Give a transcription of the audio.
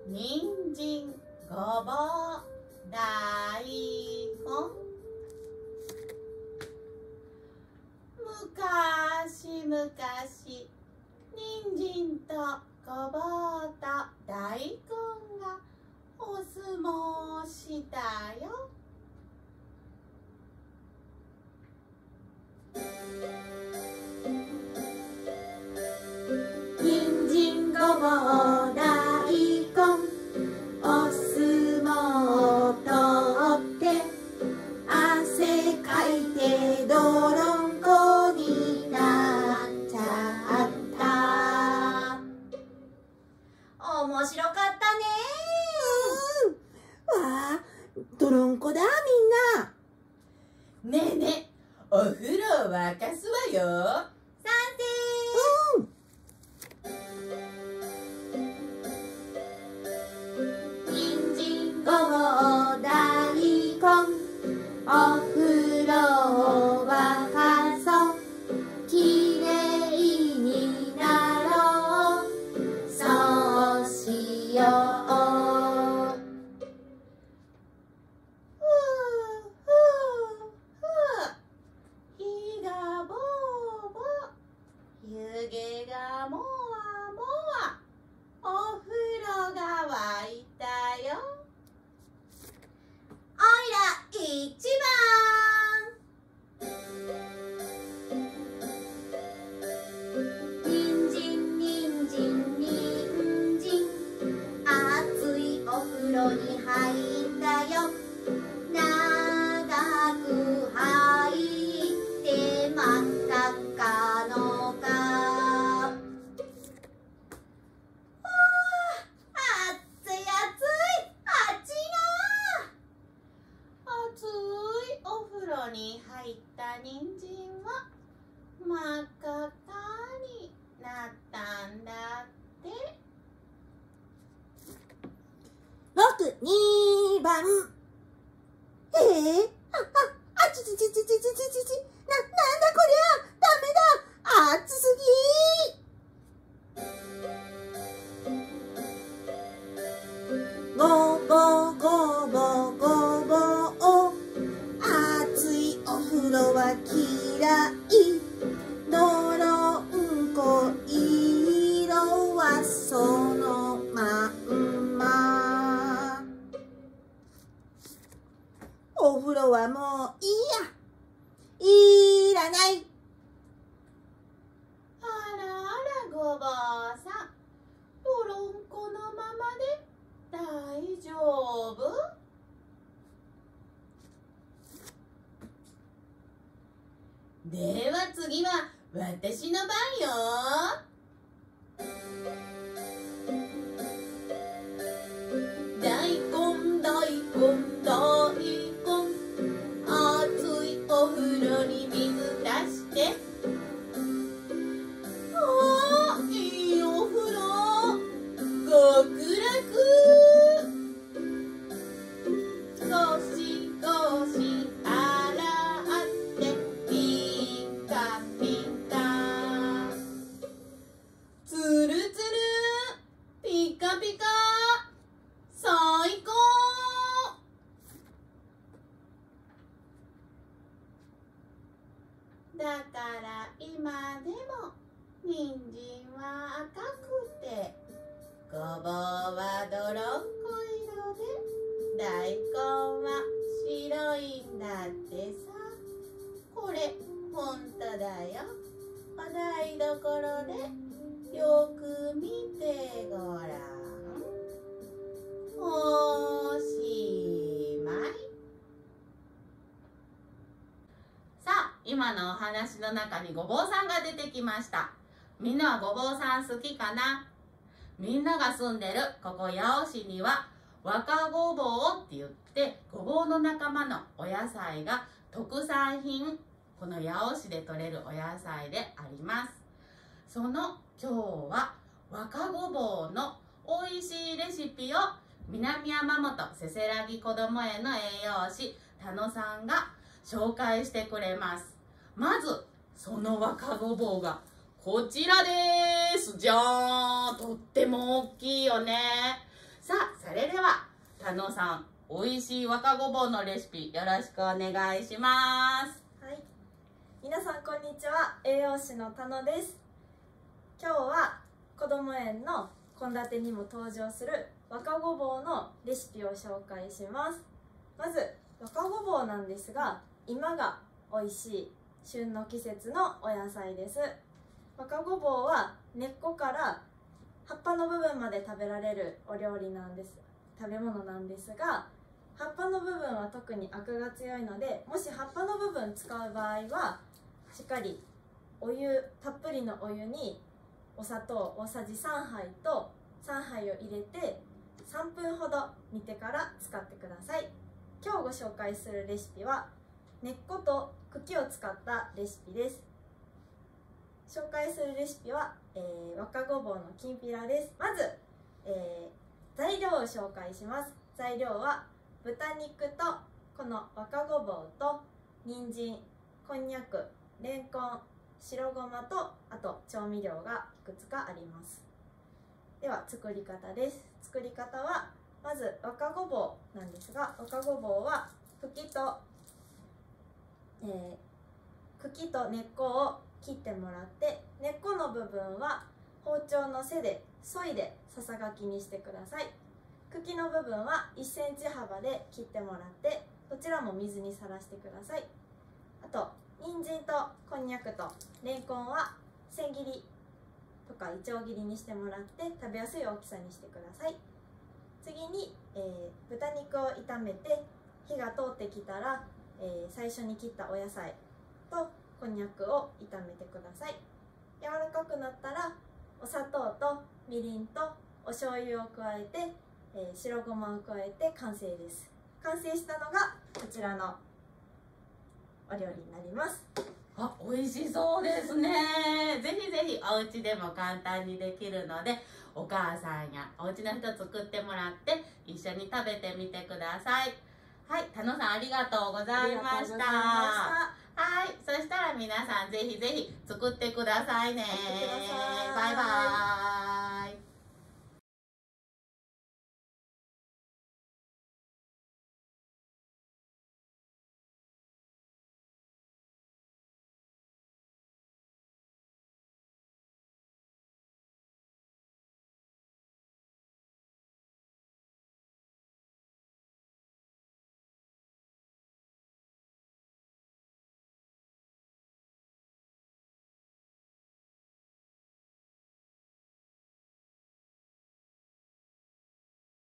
人参、ごぼう、大根。昔々、人参とごぼうと大根がお相撲したよ。人参、ごぼう、大根、お相撲取って汗かいて泥んこになっちゃった。面白かったね。 わあ、泥んこだみんな。 ねえねえ、お風呂沸かすわよ。賛成。人参、ごぼう、大根、お風呂を沸かそう。きれいになろう。そうしよう。ふうふうふう。日がぼうぼう、湯気がもわもわ。お風呂が沸いたよ。おいら一番。人参、人参、人参、熱いお風呂に入ったよ。長く入って真っ赤っかのか。熱い熱い、あっちが熱いお風呂に入った人参は真っ赤っかになったんだって。 僕2番。あちちちちちちちちち、なんだこりゃ、ダメだ、熱すぎ。ごぼうごぼうごぼう、熱いお風呂は嫌い。泥んこ色はそのまんま。お風呂はもういいや、いらない。 あらあら、ごぼうさん、泥んこのままで大丈夫？では次は私の番よ。大根、大根、大根、熱いお風呂に水出して。ああ、いいお風呂、極楽。ゴシゴシ洗ってピカピカ。つるつる、ピカピカ、最高。だから今でも人参は赤くて、ごぼうは泥んこ色で、大根は白いんだってさ。これほんとだよ。お台所でよく見てごらん。おしまい。さあ、今のお話の中にごぼうさんが出てきました。みんなはごぼうさん好きかな？みんなが住んでるここ八尾市には若ごぼうって言ってごぼうの仲間のお野菜が特産品、この八尾市で採れるお野菜であります。その今日は若ごぼうのおいしいレシピを南山本せせらぎこども園の栄養士田野さんが紹介してくれます。まずその若ごぼうがこちらです。じゃーん、とっても大きいよね。さあ、 それでは田野さん、おいしい若ごぼうのレシピよろしくお願いします。 はい、皆さんこんにちは。栄養士の田野です。今日はこども園の献立にも登場する若ごぼうのレシピを紹介します。まず若ごぼうなんですが、今が美味しい旬の季節のお野菜です。若ごぼうは根っこから葉っぱの部分まで食べられるお料理なんです。食べ物なんですが、葉っぱの部分は特にアクが強いので、もし葉っぱの部分使う場合はしっかりお湯たっぷりのお湯にお砂糖大さじ3杯と3杯を入れて3分ほど煮てから使ってください。今日ご紹介するレシピは根っこと茎を使ったレシピです。紹介するレシピは、若ごぼうのきんぴらです。まず、材料を紹介します。材料は豚肉とこの若ごぼうと人参、こんにゃく、れんこん、白ごまとあと調味料がいくつかあります。では作り方です。作り方はまず若ごぼうなんですが、若ごぼうは茎と根っこを切ってもらって、根っこの部分は包丁の背で削いでささがきにしてください。茎の部分は1センチ幅で切ってもらって、どちらも水にさらしてください。あと人参とこんにゃくとれんこんは千切りとかいちょう切りにしてもらって食べやすい大きさにしてください。次に、豚肉を炒めて火が通ってきたら、最初に切ったお野菜とこんにゃくを炒めてください。柔らかくなったらお砂糖とみりんとお醤油を加えて、白ごまを加えて完成です。完成したのがこちらのお料理になります。 あ、美味しそうですね。ぜひぜひお家でも簡単にできるので、お母さんやお家の人作ってもらって一緒に食べてみてください。はい、田野さんありがとうございました。はい、そしたら皆さんぜひぜひ作ってくださいね。バイバイ。